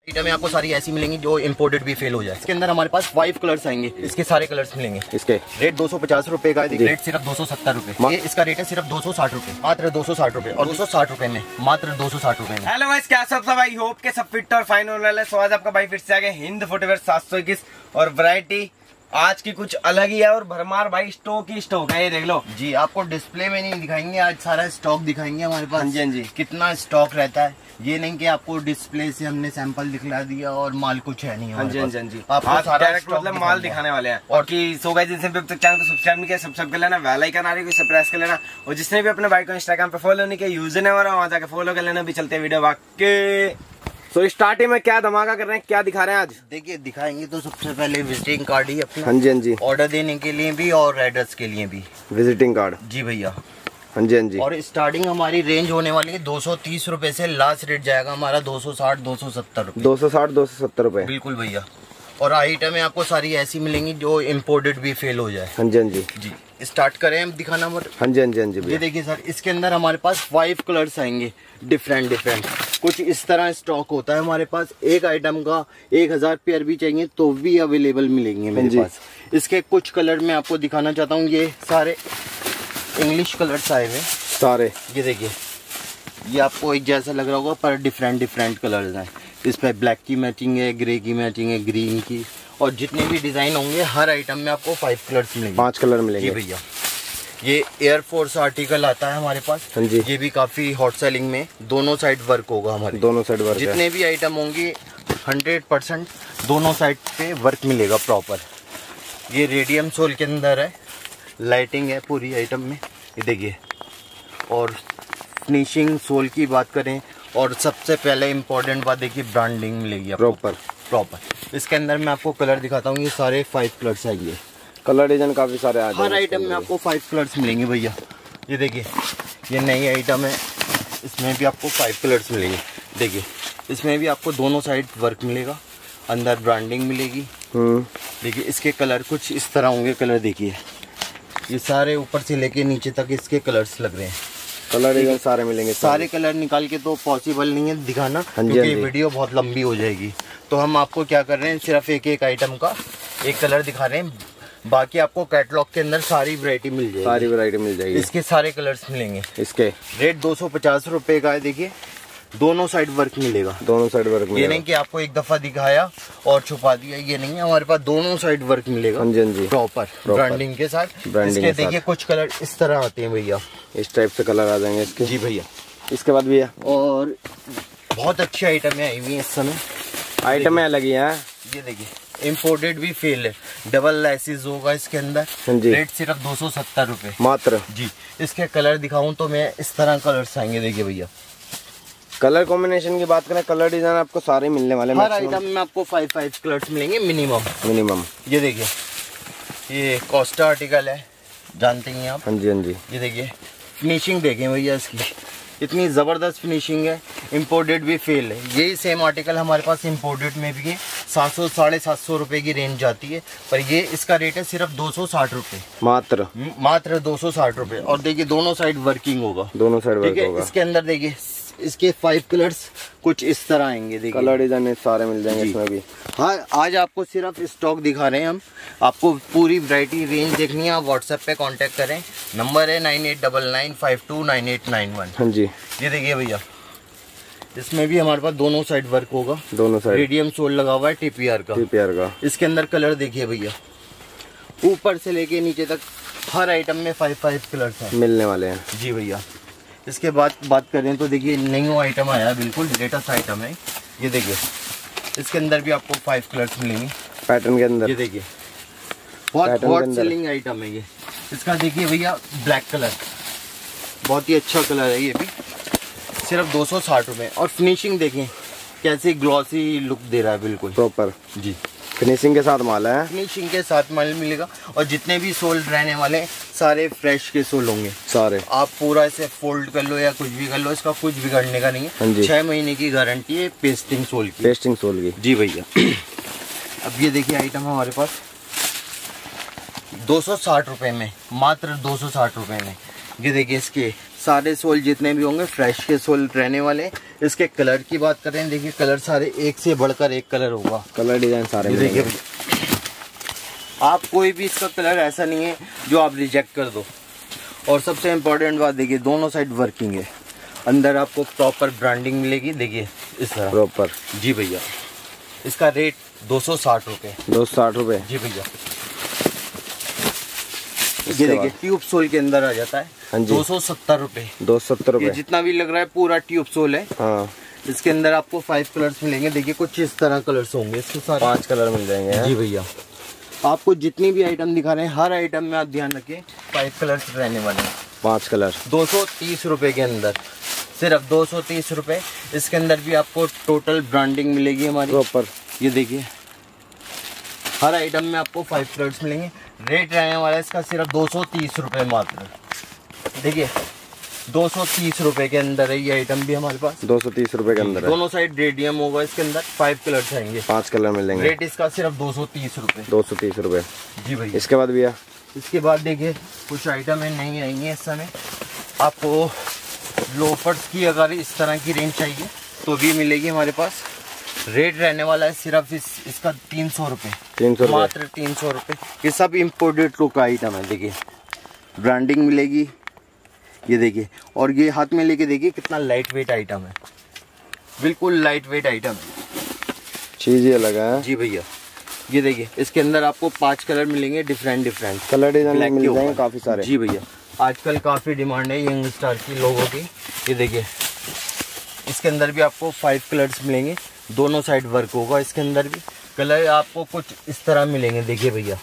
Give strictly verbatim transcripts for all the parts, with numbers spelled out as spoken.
Item आपको सारी ऐसी मिलेंगी जो इम्पोर्टेड भी फेल हो जाए। इसके अंदर हमारे पास फाइव कलर्स आएंगे, इसके सारे कलर्स मिलेंगे। इसके रेट दो सौ पचास रूपए का है, रेट सिर्फ दो सौ सत्तर रूपए। इसका रेट है सिर्फ दो सौ साठ रूपए, मात्र दो सौ साठ रूपए और दो सौ साठ रूपए में, मात्र दो सौ साठ रूपए में। हेलो गाइस, क्या सब सब भाई होप के सब फिट और फाइन होने वाले। सो आज आपका भाई फिर से आ गए हिंद फुटवेयर सात सौ इक्कीस और वैरायटी आज की कुछ अलग ही है और भरमार भाई स्टॉक ही स्टॉक है। ये देख लो जी, आपको डिस्प्ले में नहीं दिखाएंगे, आज सारा स्टॉक दिखाएंगे हमारे पास। हाँ जी हाँ जी, कितना स्टॉक रहता है, ये नहीं कि आपको डिस्प्ले से हमने सैंपल दिखला दिया और माल कुछ है नहीं। हाँ जी हाँ जी हाँ जी, आपको सारा डायरेक्ट मतलब माल दिखाने वाले हैं। और कि सो गाइस, जिनसे भी अब तक चैनल को सब्सक्राइब नहीं किया सब्सक्राइब कर लेना, बेल आइकन आ रही है प्रेस कर लेना, और जिसने भी अपने भाई को इंस्टाग्राम पे फॉलो नहीं किया, यूजर ने वहां जाकर फॉलो कर लेना। भी चलते वीडियो वाकई तो स्टार्टिंग में क्या धमाका कर रहे हैं, क्या दिखा रहे हैं आज? देखिए दिखाएंगे तो सबसे पहले विजिटिंग कार्ड ही अपना। हाँ जी हाँ जी, ऑर्डर देने के लिए भी और एड्रेस के लिए भी विजिटिंग कार्ड। जी भैया, हाँ जी हाँ जी। और स्टार्टिंग हमारी रेंज होने वाली है दो सौ तीस रूपए से, लास्ट रेट जाएगा हमारा दो सौ साठ दो सौ सत्तर रूपए। दो सौ साठ दो सौ सत्तर रूपए, बिल्कुल भैया। और आइटम आपको सारी ऐसी मिलेंगी जो इम्पोर्टेड भी फेल हो जाए। हाँ जी हाँ जी जी, स्टार्ट करें हम दिखाना। मत हाँ जी हाँ जी हाँ जी। ये देखिए सर, इसके अंदर हमारे पास फाइव कलर्स आएंगे, डिफरेंट डिफरेंट। कुछ इस तरह स्टॉक होता है हमारे पास। एक आइटम का एक हजार पेयर भी चाहिए तो भी अवेलेबल मिलेंगे मेरे पास। इसके कुछ कलर मैं आपको दिखाना चाहता हूँ। ये सारे इंग्लिश कलर्स आए हुए सारे। ये देखिए, ये आपको एक जैसा लग रहा होगा पर डिफरेंट डिफरेंट कलर्स हैं। इसमें ब्लैक की मैचिंग है, ग्रे की मैचिंग है, ग्रीन की, और जितने भी डिजाइन होंगे हर आइटम में आपको फाइव कलर्स मिलेंगे, पांच कलर मिलेंगे। जी भैया। ये एयरफोर्स आर्टिकल आता है हमारे पास। हाँ जी, ये भी काफी हॉट सेलिंग में, दोनों साइड वर्क होगा हमारे। दोनों साइड वर्क, जितने भी आइटम होंगे हंड्रेड परसेंट दोनों साइड पे वर्क मिलेगा प्रॉपर। ये रेडियम सोल के अंदर है, लाइटिंग है पूरी आइटम में, ये देखिए। और फिनिशिंग सोल की बात करें, और सबसे पहले इम्पोर्टेंट बात देखिए, ब्रांडिंग मिलेगी प्रॉपर प्रॉपर। इसके अंदर मैं आपको कलर दिखाता हूँ। ये सारे फाइव कलर्स आएंगे, कलर डिजाइन काफी सारे आ जाएंगे। हर आइटम में आपको फाइव कलर्स मिलेंगे भैया। ये देखिए, ये नई आइटम है, इसमें भी आपको फाइव कलर्स मिलेंगे। देखिए, इसमें भी आपको दोनों साइड वर्क मिलेगा, अंदर ब्रांडिंग मिलेगी। देखिए, इसके कलर कुछ इस तरह होंगे। कलर देखिए, ये सारे ऊपर से लेके नीचे तक इसके कलर्स लग रहे हैं। कलर डिजाइन सारे मिलेंगे। सारे कलर निकाल के तो पॉसिबल नहीं है दिखाना, क्योंकि वीडियो बहुत लंबी हो जाएगी। तो हम आपको क्या कर रहे हैं, सिर्फ एक एक आइटम का एक कलर दिखा रहे हैं। बाकी आपको कैटलॉग के अंदर सारी वैरायटी मिल जाएगी, सारी वैरायटी मिल जाएगी। इसके सारे कलर्स मिलेंगे। इसके रेट दो सौ पचास रूपए का है। देखिए, दोनों साइड वर्क मिलेगा, दोनों साइड वर्क मिलेगा। ये नहीं कि आपको एक दफा दिखाया और छुपा दिया, ये नहीं है। हमारे पास दोनों साइड वर्क मिलेगा। हाँ जी हाँ जी, प्रॉपर ब्रांडिंग के साथ। इसके देखिए कुछ कलर इस तरह आते हैं भैया, इस टाइप से कलर आ जाएंगे इसके। जी भैया। इसके बाद भैया और बहुत अच्छी आइटम आई हुई है इस समय, आइटम है अलग ही है। ये देखिए, इम्पोर्टेड भी फेल है, डबल लाइसेंस होगा इसके अंदर। रेट सिर्फ दो सौ सत्तर रूपए मात्र। जी, इसके कलर दिखाऊं तो मैं इस तरह कलर्स आएंगे। देखिए भैया, कलर कॉम्बिनेशन की बात करें, कलर डिजाइन आपको सारे मिलने वाले। हर आइटम में आपको फाइव फाइव कलर्स मिलेंगे मिनिमम मिनिमम। ये देखिए, ये कोस्टा आर्टिकल है, जानते हैं आप। हाँ जी हाँ जी। ये देखिए, फिनिशिंग देखें भैया इसकी, इतनी जबरदस्त फिनिशिंग है। इम्पोर्टेड भी फेल है। यही सेम आर्टिकल हमारे पास इम्पोर्टेड में भी है, सात सौ साढ़े सात सौ रुपए की रेंज जाती है, पर ये इसका रेट है सिर्फ दो सौ साठ रुपए मात्र, मात्र दो सौ साठ रुपए। और देखिए, दोनों साइड वर्किंग होगा, दोनों साइड वर्क होगा। इसके अंदर देखिए, इसके फाइव कलर्स कुछ इस तरह आएंगे। देखिए, कलर डिजाइन सारे मिल जाएंगे इसमें भी। हाँ, आज आपको सिर्फ स्टॉक दिखा रहे हैं हम। आपको पूरी वैरायटी रेंज देखनी है, आप व्हाट्सएप पे कांटेक्ट करें, नंबर है nine eight double nine five two nine eight nine one. हाँ जी। ये देखिए भैया, इसमें भी हमारे पास दोनों साइड वर्क होगा, दोनों साइड रेडियम सोल लगा हुआ है टीपीआर का। टीपीआर का। इसके अंदर कलर देखिए भैया, ऊपर से लेके नीचे तक हर आइटम में फाइव फाइव कलर्स हैं मिलने वाले हैं। जी भैया। इसके बाद बात करें तो देखिए, न्यू आइटम आया है, बिल्कुल लेटेस्ट आइटम है। ये देखिए, इसके अंदर भी आपको फाइव कलर्स मिलेंगे पैटर्न के अंदर। ये देखिए, बहुत हॉट सेलिंग आइटम है ये। इसका देखिए भैया, ब्लैक कलर, बहुत ही अच्छा कलर है ये भी, सिर्फ दो सौ साठ रुपए। और फिनिशिंग देखें कैसे ग्लॉसी लुक दे रहा है, बिल्कुल प्रॉपर जी। फिनिशिंग के साथ माल है, फिनिशिंग के साथ माल मिलेगा। और जितने भी सोल रहने वाले सारे फ्रेश के सोल होंगे सारे। आप पूरा इसे फोल्ड कर लो या कुछ भी कर लो, इसका कुछ बिगड़ने का नहीं है। छह महीने की गारंटी है पेस्टिंग सोल की। पेस्टिंग सोल की जी भैया। अब ये देखिए, आइटम हमारे पास दो सौ साठ रुपए में, मात्र दो सौ साठ रुपए में। ये देखिए, इसके सारे सोल जितने भी होंगे फ्रेश के सोल रहने वाले। इसके कलर की बात करें, देखिए कलर सारे एक से बढ़कर एक कलर होगा। कलर डिजाइन सारे देखिए, आप कोई भी इसका कलर ऐसा नहीं है जो आप रिजेक्ट कर दो। और सबसे इम्पोर्टेंट बात देखिए, दोनों साइड वर्किंग है। अंदर आपको प्रॉपर ब्रांडिंग मिलेगी, देखिए इस तरह प्रॉपर। जी भैया, इसका रेट दो सौ साठ रुपये। दो सौ साठ रुपये जी भैया। ये देखिए ट्यूब सोल के अंदर आ जाता है। हाँ जी, दो सौ सत्तर रुपए। दो सौ सत्तर रुपए जितना भी लग रहा है पूरा ट्यूब सोल है। हाँ। इसके अंदर आपको फाइव कलर्स मिलेंगे। देखिए कुछ इस तरह कलर्स होंगे इसके साथ। पांच कलर मिल जाएंगे। जी भैया, आपको जितनी भी आइटम दिखा रहे हैं हर आइटम में आप ध्यान रखें फाइव कलर्स रहने वाले हैं। पांच कलर दो सौ तीस रुपए के अंदर, सिर्फ दो सौ तीस रुपए। इसके अंदर भी आपको टोटल ब्रांडिंग मिलेगी हमारी प्रॉपर। ये देखिए हर आइटम में आपको फाइव कलर्स मिलेंगे। रेट रहने वाला है इसका सिर्फ दो सौ तीस रुपए मात्र। देखिए दो सौ तीस रुपए के अंदर है ये आइटम भी हमारे पास। दो सौ तीस रुपए के अंदर है। दोनों साइड रेडियम होगा इसके अंदर, फाइव कलर्स आएंगे। पांच कलर मिलेंगे। रेट इसका सिर्फ दो सौ तीस रुपए। दो सौ तीस रुपए जी भैया। इसके बाद भैया, इसके बाद देखिए कुछ आइटम है नहीं आई है इस समय। आपको लोफर्स की अगर इस तरह की रेंज चाहिए तो भी मिलेगी हमारे पास। रेट रहने वाला है सिर्फ इस, इसका तीन सौ रुपये। तीन सौ मात्र तीन सौ रुपये। ये सब इम्पोर्टेड लुक का आइटम है। देखिए ब्रांडिंग मिलेगी, ये देखिए। और ये हाथ में लेके देखिए कितना लाइट वेट आइटम है, बिल्कुल लाइट वेट आइटम है। चीज ये लगा है। जी भैया, ये देखिए इसके अंदर आपको पांच कलर मिलेंगे, डिफरेंट डिफरेंट कलर डिजाइन मिल जाएंगे काफी सारे। जी भैया, आजकल काफी डिमांड है यंग स्टार की लोगों की। ये देखिए इसके अंदर भी आपको फाइव कलर्स मिलेंगे, दोनों साइड वर्क होगा। इसके अंदर भी कलर आपको कुछ इस तरह मिलेंगे। देखिए भैया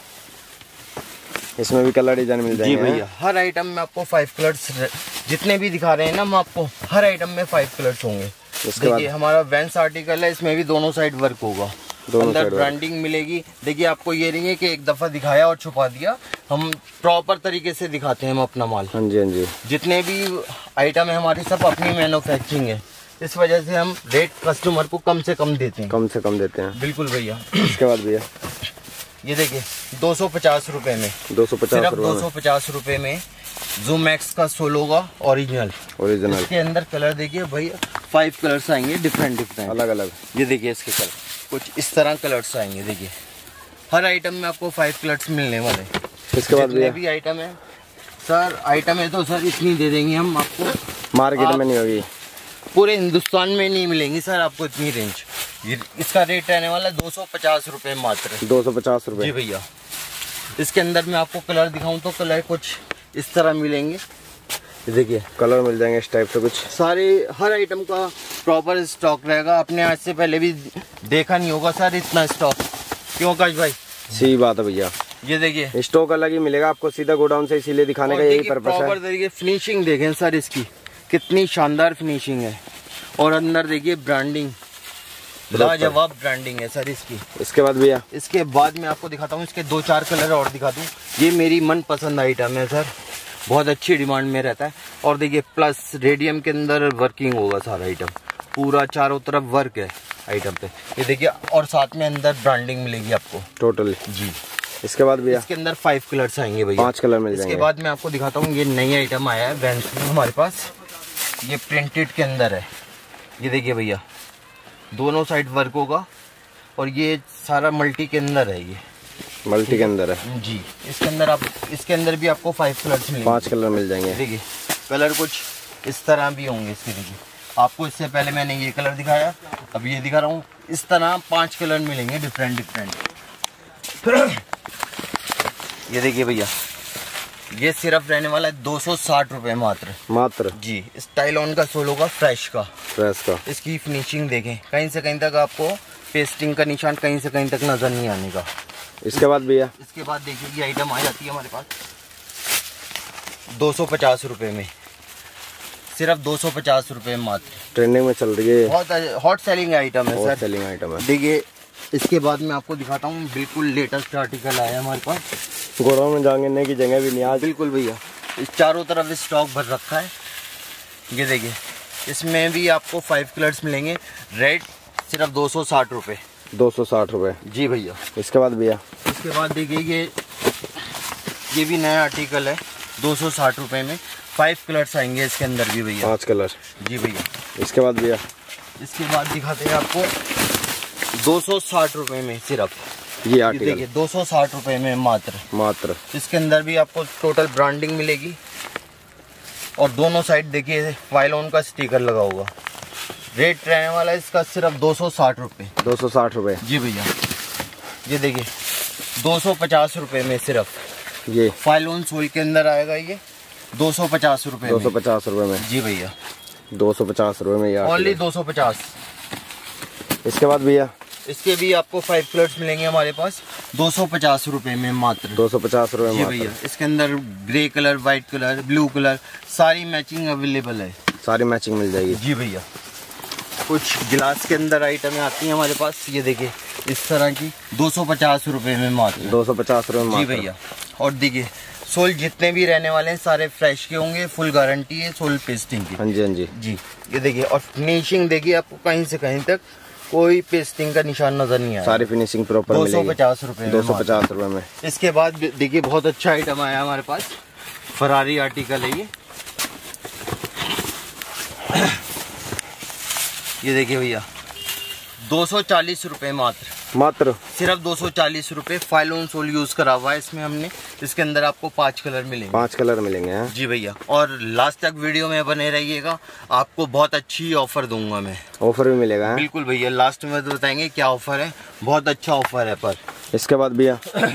इसमें भी कलर डिजाइन मिल जाएंगे। जी भैया, हर आइटम में आपको फाइव कलर्स जितने भी दिखा रहे हैं ना हम आपको, हर आइटम में फाइव कलर्स होंगे। देखिए हमारा वेंस आर्टिकल है, इसमें भी दोनों साइड वर्क होगा। अंदर ब्रांडिंग मिलेगी। देखिए आपको ये नहीं है कि एक दफा दिखाया और छुपा दिया, हम प्रॉपर तरीके से दिखाते हैं हम अपना माल। हाँ जी, हाँ जी। जितने भी आइटम है हमारी सब अपनी मैन्युफैक्चरिंग है, इस वजह से हम रेट कस्टमर को कम से कम देते हैं। कम से कम देते हैं, बिल्कुल भैया। इसके बाद भैया ये देखिए दो सौ पचास रुपए में, दो सौ पचास दो सौ पचास रुपए में ज़ूम एक्स का सोलो का ओरिजिनल। ओरिजिनल इसके अंदर कलर देखिए भैया, फाइव कलर्स आएंगे डिफरेंट डिफरेंट अलग अलग। ये देखिए इसके कलर कुछ इस तरह कलर्स आएंगे। देखिए हर आइटम में आपको फाइव कलर्स मिलने वाले। इसके बाद जितने भी आइटम है सर, आइटम है तो सर इतनी दे देंगे हम आपको, मार्केट में नहीं होगी, पूरे हिंदुस्तान में नहीं मिलेंगी सर आपको इतनी रेंज। ये इसका रेट रहने वाला है दो सौ पचास रुपये मात्र। दो सौ पचास रुपये जी भैया। इसके अंदर मैं आपको कलर दिखाऊं तो कलर कुछ इस तरह मिलेंगे। देखिए कलर मिल जाएंगे इस टाइप से कुछ सारे, हर आइटम का प्रॉपर स्टॉक रहेगा। आपने आज से पहले भी देखा नहीं होगा सर इतना स्टॉक, क्यों आकाश भाई? सही बात है भैया। ये देखिए स्टॉक अलग ही मिलेगा आपको सीधा गोडाउन से, इसीलिए दिखाने का यही पर्पस है। प्रॉपर तरीके फिनिशिंग देखें सर, इसकी कितनी शानदार फिनिशिंग है। और अंदर देखिए ब्रांडिंग, लाजवाब ब्रांडिंग है सर इसकी। इसके बाद भैया, इसके बाद मैं आपको दिखाता हूँ, इसके दो चार कलर और दिखा दूँ। ये मेरी मनपसंद आइटम है सर, बहुत अच्छी डिमांड में रहता है। और देखिए प्लस रेडियम के अंदर वर्किंग होगा सारा आइटम, पूरा चारों तरफ वर्क है आइटम पे। ये देखिए और साथ में अंदर ब्रांडिंग मिलेगी आपको टोटल जी। इसके बाद भैया इसके अंदर फाइव कलर्स आएंगे भैया, पांच कलर मिल जाएंगे। इसके बाद मैं आपको दिखाता हूँ, ये नई आइटम आया है वेंस में हमारे पास, ये प्रिंटेड के अंदर है। ये देखिए भैया दोनों साइड वर्क होगा और ये सारा मल्टी के अंदर है, ये मल्टी के अंदर है जी। इसके अंदर आप इसके अंदर भी आपको फाइव कलर्स मिलेंगे, पांच कलर मिल जाएंगे। देखिए कलर कुछ इस तरह भी होंगे इसके। देखिए आपको इससे पहले मैंने ये कलर दिखाया, अब ये दिखा रहा हूँ। इस तरह पांच कलर मिलेंगे डिफरेंट डिफरेंट। ये देखिए भैया ये सिर्फ रहने वाला है दो सौ साठ रुपये मात्र मात्र जी। स्टाइल ऑन का सोलो का फ्रेश का फ्रेश का इसकी फिनिशिंग देखें, कहीं से कहीं तक आपको पेस्टिंग का निशान कहीं से कहीं तक नजर नहीं आने का। इसके बाद भैया इसके बाद देखिए ये आइटम आ जाती है हमारे पास दो सौ पचास रुपये में, सिर्फ दो सौ पचास रुपये मात्र। ट्रेंडिंग में चल रही है, बहुत हॉट सेलिंग आइटम है सर, सेलिंग आइटम है। देखिए इसके बाद मैं आपको दिखाता हूँ, बिल्कुल लेटेस्ट आर्टिकल आया है हमारे पास। गोडाउन में जाने की जगह भी नहीं आज। बिल्कुल भैया, इस चारों तरफ स्टॉक भर रखा है। ये देखिए इसमें भी आपको फाइव कलर्स मिलेंगे। रेट सिर्फ दो सौ साठ रुपये दो सौ साठ रुपये जी भैया। इसके बाद भैया इसके बाद देखिए ये ये भी नया आर्टिकल है दो सौ साठ रुपये में। फाइव कलर्स आएंगे इसके अंदर भी भैया, पांच कलर। जी भैया। इसके बाद भैया, इसके बाद दिखाते हैं आपको दो सौ साठ रुपए में सिर्फ ये आर्टिकल, देखिए दो सौ साठ रुपए में मात्र मात्र। इसके अंदर भी आपको टोटल ब्रांडिंग मिलेगी और दोनों साइड देखिए वाइलॉन का स्टिकर लगा होगा। रेट रहने वाला है इसका सिर्फ दो सौ साठ रुपए। दो सौ साठ रुपए, जी भैया। ये देखिए दो सौ पचास रुपए में सिर्फ, ये फाइलोन सोल के अंदर आएगा ये दो सौ पचास रुपए दो सौ पचास रुपए में। जी भैया, दो सौ पचास रुपए में ये ओनली दो सौ पचास। इसके बाद भैया, इसके भी आपको फाइव कलर्स मिलेंगे हमारे पास दो सौ पचास रुपए में मात्र। दो सौ पचास रुपए जी भैया। इसके अंदर grey colour, white colour, blue colour, सारी मैचिंग अवेलेबल है, सारी मैचिंग मिल जाएगी। जी भैया। कुछ गिलास के अंदर आइटमें आती हैं हमारे पास, ये देखिए इस तरह की दो सौ पचास रुपए में मात्र। दो सौ पचास रुपए में जी भैया। और देखिए सोल जितने भी रहने वाले हैं सारे फ्रेश के होंगे, फुल गारंटी है सोल पेस्टिंग की। हाँ जी, हाँ जी जी। ये देखिए और फिनिशिंग देखिए आपको कहीं से कहीं तक कोई पेस्टिंग का निशान नजर नहीं आया। सारी फिनिशिंग प्रॉपर मिलेगी। दो सौ पचास रुपए दो सौ पचास रुपए में। इसके बाद देखिए बहुत अच्छा आइटम आया हमारे पास, फरारी आर्टिकल है ये। ये देखिए भैया दो सौ चालीस रुपए मात्र, मात्र सिर्फ दो सौ चालीस रुपए। फाइलोन सोल यूज करा हुआ है इसमें हमने। इसके अंदर आपको पांच कलर मिलेंगे, पांच कलर मिलेंगे हैं? जी भैया। और लास्ट तक वीडियो में बने रहिएगा, आपको बहुत अच्छी ऑफर दूंगा मैं। ऑफर भी मिलेगा है? बिल्कुल भैया, लास्ट में तो बताएंगे क्या ऑफर है, बहुत अच्छा ऑफर है। पर इसके बाद भैया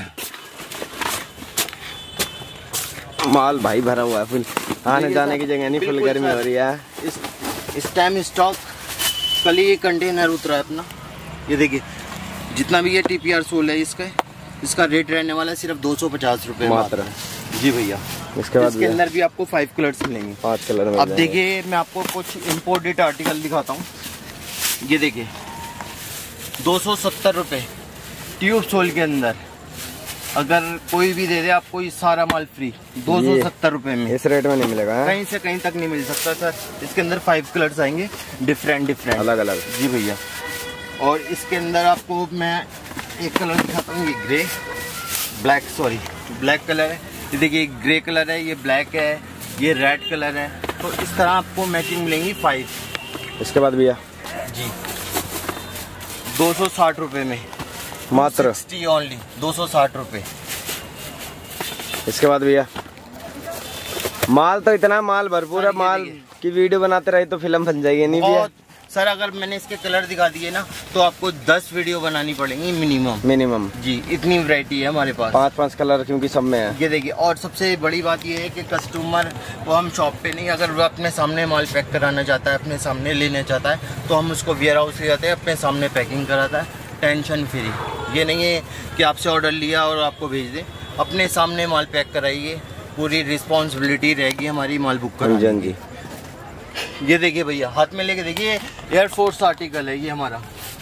माल भाई भरा हुआ है फुल, आने जाने की जगह नहीं, फुल गर्मी हो रही है। इस इस टाइम स्टॉक कल ही कंटेनर उतरा है अपना। ये देखिए जितना भी ये टीपीआर सोल है इसका इसका रेट रहने वाला है सिर्फ दो सौ पचास रुपए मात्र। जी भैया। इसके बाद इसके अंदर भी आपको फाइव कलर्स मिलेंगे, पांच कलर में। अब देखिए मैं आपको कुछ इम्पोर्टेड आर्टिकल दिखाता हूँ। ये देखिए दो सौ सत्तर रुपए ट्यूब सोल के अंदर, अगर कोई भी दे दे आपको ये सारा माल फ्री दो सौ सत्तर रुपए में। इस रेट में नहीं मिलेगा है? कहीं से कहीं तक नहीं मिल सकता सर। इसके अंदर फाइव कलर्स आएंगे, डिफरेंट डिफरेंट, अलग अलग। जी भैया। और इसके अंदर आपको मैं एक कलर दिखाता हूँ, ये grey black, sorry black colour है। ये देखिए ग्रे कलर है, ये ब्लैक है, ये रेड कलर है। तो इस तरह आपको मैचिंग मिलेंगी फाइव। इसके बाद भैया जी दो सौ साठ रुपए में मात्र, ओनली दो सौ साठ रुपए। इसके बाद भैया माल तो इतना माल भरपूर है, माल की वीडियो बनाते रहे तो फिल्म बन जाएगी। नहीं भैया सर, अगर मैंने इसके कलर दिखा दिए ना तो आपको दस वीडियो बनानी पड़ेंगी मिनिमम। मिनिमम जी, इतनी वैरायटी है हमारे पास, पांच पांच कलर क्योंकि सब में है। ये देखिए और सबसे बड़ी बात ये है कि कस्टमर को हम शॉप पे नहीं, अगर वो अपने सामने माल पैक कराना चाहता है, अपने सामने लेना चाहता है, तो हम उसको वेयर हाउस से जाते हैं, अपने सामने पैकिंग कराता है, टेंशन फ्री। ये नहीं है कि आपसे ऑर्डर लिया और आपको भेज दें, अपने सामने माल पैक कराइए, पूरी रिस्पॉन्सिबिलिटी रहेगी हमारी माल बुक कराने की। ये देखिए भैया हाथ में लेके देखिए, एयरफोर्स आर्टिकल है ये हमारा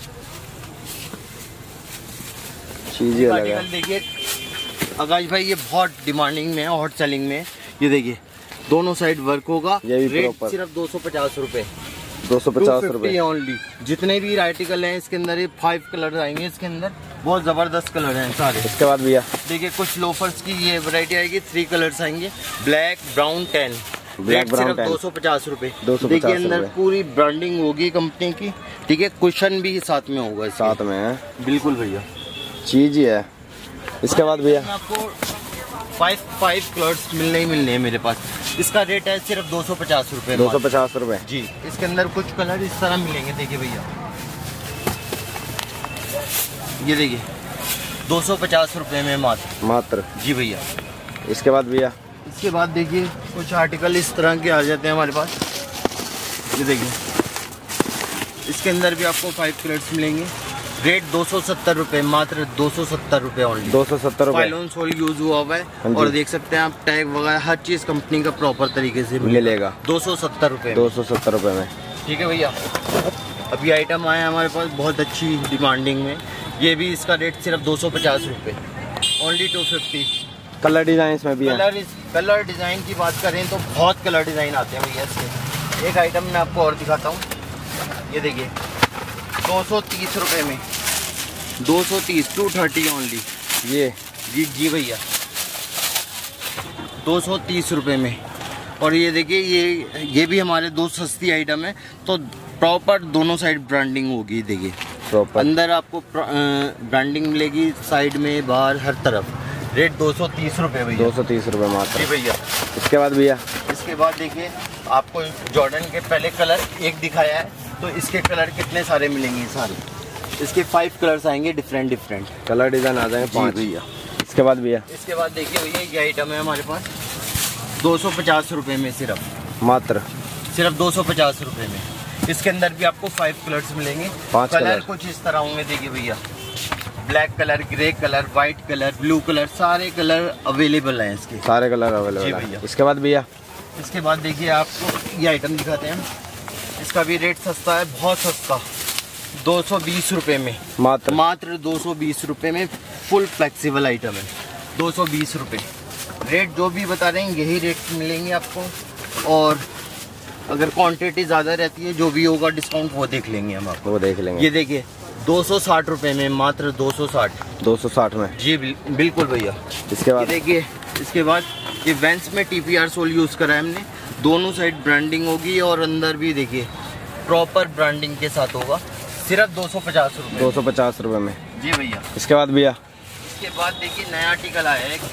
चीज़ आर्टिकल। देखिए आकाश भाई ये बहुत डिमांडिंग में है, हॉट सेलिंग में। ये देखिए दोनों साइड वर्क होगा, रेट सिर्फ दो सौ पचास रुपए, दो सौ पचास रुपए ओनली। जितने भी आर्टिकल हैं इसके अंदर ये फाइव कलर आएंगे, इसके अंदर बहुत जबरदस्त कलर हैं सारे। इसके बाद भैया देखिए कुछ लोफर्स की ये वैरायटी आएगी, थ्री कलर्स आएंगे, black brown tan, black brown दो सौ पचास रूपए। दो सौ देखिए अंदर पूरी ब्रांडिंग होगी कंपनी की, ठीक है। कुशन भी साथ में होगा, साथ में है बिल्कुल भैया, चीज ही है। इसके बाद भैया आपको फाइव फाइव कलर्स मिलने ही मिलने हैं मेरे पास। इसका रेट है सिर्फ दो सौ पचास रूपए, दो सौ पचास रूपए जी। इसके अंदर कुछ कलर इस तरह मिलेंगे, देखिए भैया ये देखिए दो सौ पचास रूपए में मात्र मात्र जी भैया। इसके बाद भैया इसके बाद देखिए कुछ आर्टिकल इस तरह के आ जाते हैं हमारे पास, ये देखिए इसके अंदर भी आपको फाइव कलर्स मिलेंगे, रेट दो सौ सत्तर रुपए, मात्र दो सौ सत्तर रुपए ओनली। दो सौ सत्तर रुपए फाइलोन सोल यूज हुआ हुआ है, और देख सकते हैं आप टैग वगैरह हर चीज कंपनी का प्रॉपर तरीके से मिलेगा। दो सौ सत्तर रुपए दो सौ सत्तर रुपए में, ठीक है भैया। अभी आइटम आया हमारे पास बहुत अच्छी डिमांडिंग में, ये भी इसका रेट सिर्फ दो सौ पचास रुपए only, two fifty. Colour design में भी कलर कलर डिजाइन की बात करें तो बहुत कलर डिजाइन आते हैं भैया इसके। एक आइटम मैं आपको और दिखाता हूँ, ये देखिए दो सौ तीस रुपए में, दो सौ तीस टू थर्टी ओनली, ये जी जी भैया दो सौ तीस रुपए में और ये देखिए ये ये भी हमारे दो सस्ती आइटम है, तो प्रॉपर दोनों साइड ब्रांडिंग होगी। देखिए प्रॉपर अंदर आपको ब्रांडिंग मिलेगी, साइड में बाहर हर तरफ। रेट दो सौ तीस रुपये भैया, दो सौ तीस रुपये मात्र। जी भैया। इसके बाद भैया इसके बाद देखिए आपको जॉर्डन के पहले कलर एक दिखाया है, तो इसके कलर कितने सारे मिलेंगे सारे। इसके फाइव कलर्स आएंगे डिफरेंट डिफरेंट कलर डिजाइन आ जाएंगे पाँच भैया। इसके बाद भैया इसके बाद देखिए भैया ये आइटम है हमारे पास दो सौ पचास रुपये में, सिर्फ मात्र सिर्फ दो सौ पचास रुपये में। इसके अंदर भी आपको फाइव कलर्स मिलेंगे। पांच कलर, कलर कुछ इस तरह होंगे। देखिए भैया black colour, grey colour, white colour, blue colour, सारे कलर अवेलेबल हैं इसके, सारे कलर अवेलेबल हैं। इसके बाद भैया इसके बाद देखिए आपको ये आइटम दिखाते हैं। इसका भी रेट सस्ता है, बहुत सस्ता, दो सौ बीस रुपये में मात्र मात्र दो सौ बीस रुपये में फुल फ्लेक्सिबल आइटम है। दो सौ बीस रुपये रेट जो भी बता रहे हैं यही रेट मिलेंगे आपको। और अगर क्वांटिटी ज़्यादा रहती है जो भी होगा डिस्काउंट वो देख लेंगे हम आपको, वो देख लेंगे। ये देखिए दो सौ साठ रुपये में, मात्र दो सौ साठ दो सौ साठ में। जी बिल, बिल्कुल भैया। इसके बाद देखिए इसके बाद ये वेंस में T P R sole use करा है हमने, दोनों साइड ब्रांडिंग होगी और अंदर भी देखिए प्रॉपर ब्रांडिंग के साथ होगा। सिर्फ दो सौ पचास रुपये दो सौ पचास रुपये में। जी भैया। इसके बाद भैया इसके बाद देखिए नया आर्टिकल आया है,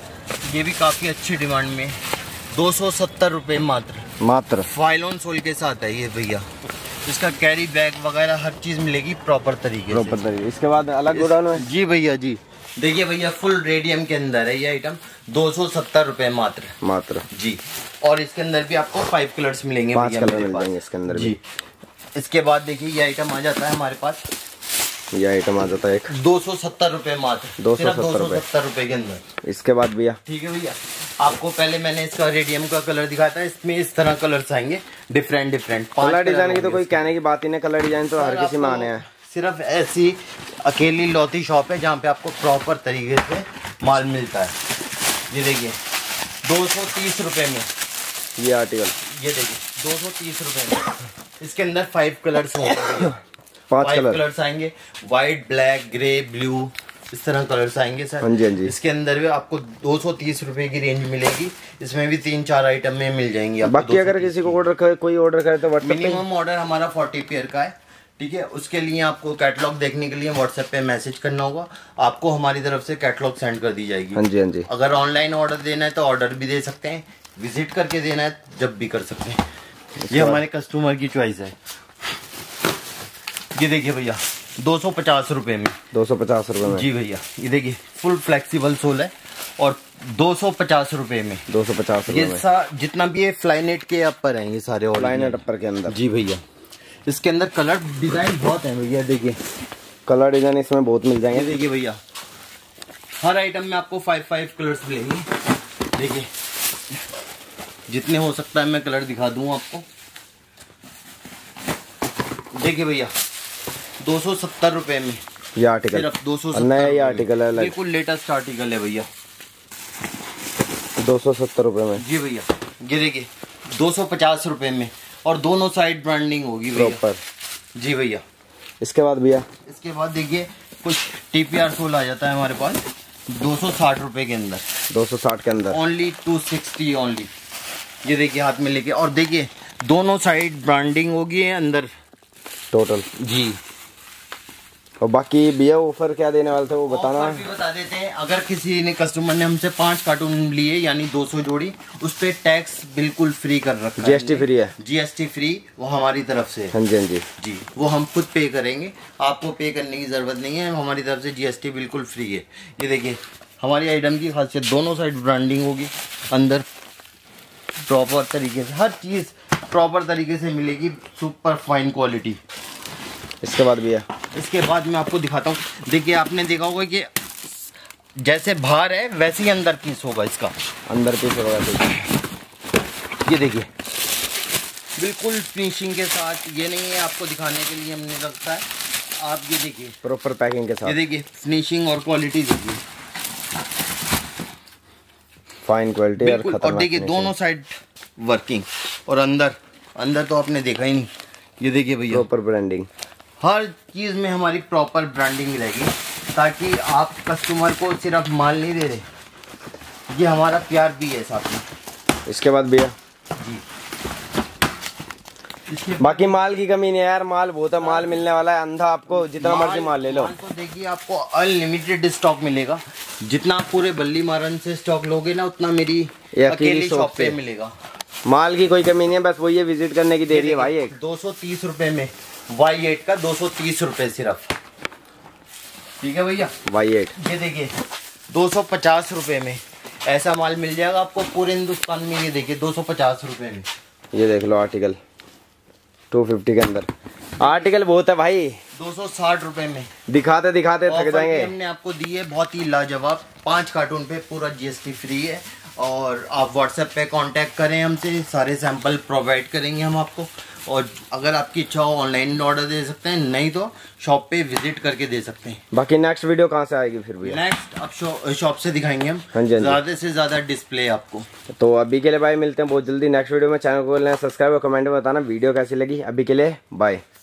ये भी काफ़ी अच्छी डिमांड में, दो सौ सत्तर रुपये मात्र मात्र फाइलोन सोल के साथ है ये भैया। इसका कैरी बैग वगैरह हर चीज़ मिलेगी प्रॉपर तरीके प्रॉपर से। तरीके। इसके बाद अलग गोडाउन में। जी भैया जी। देखिए भैया फुल रेडियम के अंदर है ये आइटम, दो सौ सत्तर रुपये मात्र मात्र जी। और इसके अंदर भी आपको फाइव कलर्स मिलेंगे, पांच भैया कलर मेरे मिल पास। जाएंगे इसके अंदर जी। इसके बाद देखिए ये आइटम आ जाता है हमारे पास, ये आइटम आ जाता है एक दो सौ सत्तर रुपये मात्र, दो सौ सत्तर रुपये सत्तर रुपये के अंदर। इसके बाद भैया ठीक है भैया। आपको पहले मैंने इसका रेडियम का कलर दिखाया था, इसमें इस तरह कलर्स आएंगे डिफरेंट डिफरेंट। कलर डिजाइन की तो कोई कहने की बात ही नहीं, कलर डिजाइन तो हर किसी में आने हैं। सिर्फ ऐसी अकेली लौती शॉप है जहाँ पे आपको प्रॉपर तरीके से माल मिलता है। ये देखिए दो सौ तीस रुपये में ये आर्टिकल, ये देखिए दो सौ तीस रुपये में। इसके अंदर फाइव कलर्स होंगे, पांच कलर कलर्स आएंगे, व्हाइट, ब्लैक, ग्रे, ब्लू, इस तरह कलर्स आएंगे सर। हाँ जी हाँ जी। इसके अंदर भी आपको दो सौ तीस रुपए की रेंज मिलेगी, इसमें भी तीन चार आइटम में मिल जाएंगी। बाकी अगर किसी को ऑर्डर करे, कोई ऑर्डर करे तो व्हाट्सएप पे, मिनिमम ऑर्डर हमारा फोर्टी पेयर का है, ठीक है। उसके लिए आपको कैटलॉग देखने के लिए व्हाट्सएप पे मैसेज करना होगा, आपको हमारी तरफ से कैटलॉग सेंड कर दी जाएगी। हाँ जी हाँ जी। अगर ऑनलाइन ऑर्डर देना है तो ऑर्डर भी दे सकते हैं, विजिट करके देना है जब भी कर सकते हैं, ये हमारे कस्टमर की चॉइस है। ये देखिए भैया दो सौ पचास रुपये में, दो सौ पचास रुपये में। जी भैया। ये देखिए फुल फ्लेक्सिबल सोल है और दो सौ पचास रुपये में, दो सौ पचास रुपये ये में। सा जितना भी ये फ्लाईनेट के अपर हैं ये सारे फ्लाईनेट अपर के अंदर। जी भैया। इसके अंदर कलर डिजाइन बहुत है भैया, देखिए कलर डिजाइन इसमें बहुत मिल जाएंगे। देखिए भैया हर आइटम में आपको फाइव फाइव कलर्स मिलेंगे। देखिए जितने हो सकता है मैं कलर दिखा दूं आपको। देखिए भैया दो सौ सत्तर रुपये में ये आर्टिकल, सिर्फ दो सौ नया ये आर्टिकल है, बिल्कुल लेटेस्ट आर्टिकल है भैया, दो सौ सत्तर रुपये में। जी भैया। ये देखिए दो सौ पचास रुपये में और दोनों साइड ब्रांडिंग होगी भैया। प्रॉपर। जी भैया। इसके बाद भैया इसके बाद देखिए कुछ टी पी आर सोल आ जाता है हमारे पास दो सौ साठ रुपये के अंदर, दो सौ साठ के अंदर ओनली टू सिक्सटी ओनली। ये देखिए हाथ में लेके, और देखिए दोनों साइड ब्रांडिंग होगी अंदर टोटल जी। और बाकी भैया ऑफर क्या देने वाले थे वो बताना ऑफर भी बता देते हैं। अगर किसी ने कस्टमर ने हमसे पांच कार्टून लिए यानी दो सौ जोड़ी, उस पे टैक्स बिल्कुल फ्री कर रखा है, जीएसटी फ्री है। जीएसटी फ्री वो हमारी तरफ से। हाँ जी हाँ जी जी वो हम खुद पे करेंगे, आपको पे करने की जरूरत नहीं है, हमारी तरफ से जीएसटी बिल्कुल फ्री है। ये देखिए हमारी आइटम की खासियत दोनों साइड ब्रांडिंग होगी, अंदर प्रॉपर तरीके से हर चीज़ प्रॉपर तरीके से मिलेगी, सुपर फाइन क्वालिटी। इसके बाद भैया इसके बाद मैं आपको दिखाता हूँ। देखिए आपने देखा होगा कि जैसे बाहर है वैसे ही अंदर पीस होगा, इसका अंदर पीस होगा। ये देखिए बिल्कुल फिनिशिंग के साथ, ये नहीं है आपको दिखाने के लिए हमने रखा है, आप ये देखिए प्रॉपर पैकिंग के साथ। ये देखिए फिनिशिंग और क्वालिटी देखिए, फाइन क्वालिटी और बिल्कुल। और खतरनाक देखिए दोनों साइड वर्किंग, और अंदर अंदर तो आपने देखा ही नहीं। ये देखिए भैया प्रॉपर ब्रांडिंग, हर चीज़ में हमारी प्रॉपर ब्रांडिंग रहेगी, ताकि आप कस्टमर को सिर्फ माल नहीं दे रहे, ये हमारा प्यार भी है साथ में। इसके बाद भैया जी। बाकी माल की कमी नहीं है यार, माल बहुत है, माल मिलने वाला है अंधा, आपको जितना मर्जी माल ले लो। माल तो देखिए आपको अनलिमिटेड स्टॉक मिलेगा, जितना आप पूरे बल्ली मारन से स्टॉक लोगे ना उतना मेरी अकेली शॉप पे मिलेगा। माल की कोई कमी नहीं है, बस वो ये विजिट करने की देरी है भाई। एक दो सौ तीस रुपए में वाई एट का दो सौ तीस रुपए सिर्फ, ठीक है भैया। वाई एट ये देखिए दो सौ पचास रुपए में ऐसा माल मिल जाएगा आपको पूरे हिंदुस्तान में। ये देखिए दो सौ पचास रुपए में, ये देख लो आर्टिकल दो सौ पचास के अंदर, आर्टिकल बहुत है भाई। दो सौ साठ रुपए में दिखाते दिखाते थक जाएंगे। हमने आपको दी है बहुत ही लाजवाब, पांच कार्टून पे पूरा जीएसटी फ्री है। और आप व्हाट्सएप पे कांटेक्ट करें हमसे, सारे सैंपल प्रोवाइड करेंगे हम आपको। और अगर आपकी इच्छा हो ऑनलाइन ऑर्डर दे सकते हैं, नहीं तो शॉप पे विजिट करके दे सकते हैं। बाकी नेक्स्ट वीडियो कहाँ से आएगी फिर भैया? नेक्स्ट अब शॉप से दिखाएंगे हम। हाँ जी, ज्यादा से ज्यादा डिस्प्ले आपको। तो अभी के लिए भाई मिलते हैं बहुत जल्दी नेक्स्ट वीडियो में। चैनल को सब्सक्राइब और कमेंट में बताना वीडियो कैसी लगी। अभी के लिए बाय।